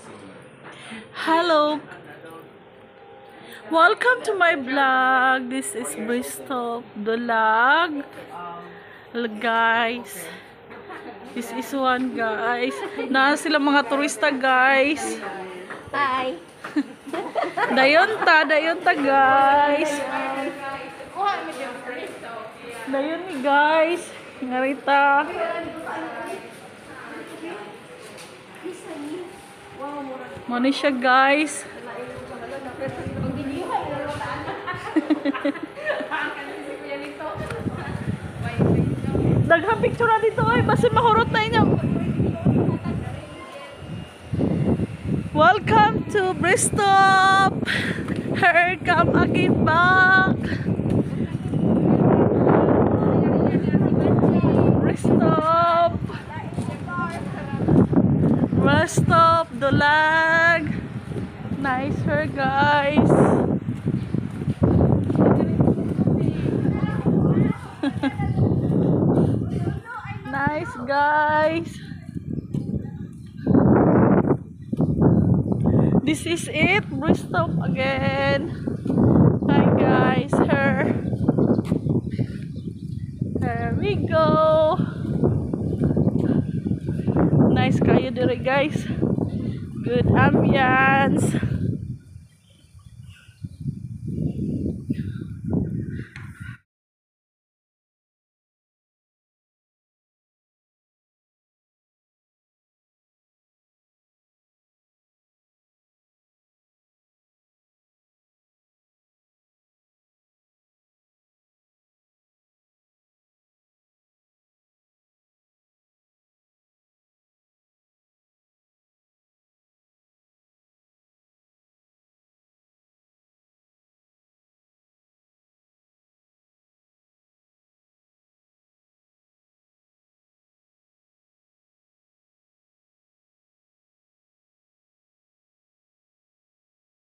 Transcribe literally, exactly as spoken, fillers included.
Hello, welcome to my vlog. This is bristoff vlog. Hello guys, this is one guys. Na sila mga turista guys. Hi. Dayon ta, dayon ta guys. Dayon ni guys. Ngarita. Mano siya guys. Daghang picture na dito ay basta mahurot na inyo. Welcome to Bristoff. Here come again back. Bristoff. Bristoff vlog. Nice her guys. Nice guys. This is it, bristoff again. Hi guys, her. There we go. Nice kayo dire guys. Good ambience.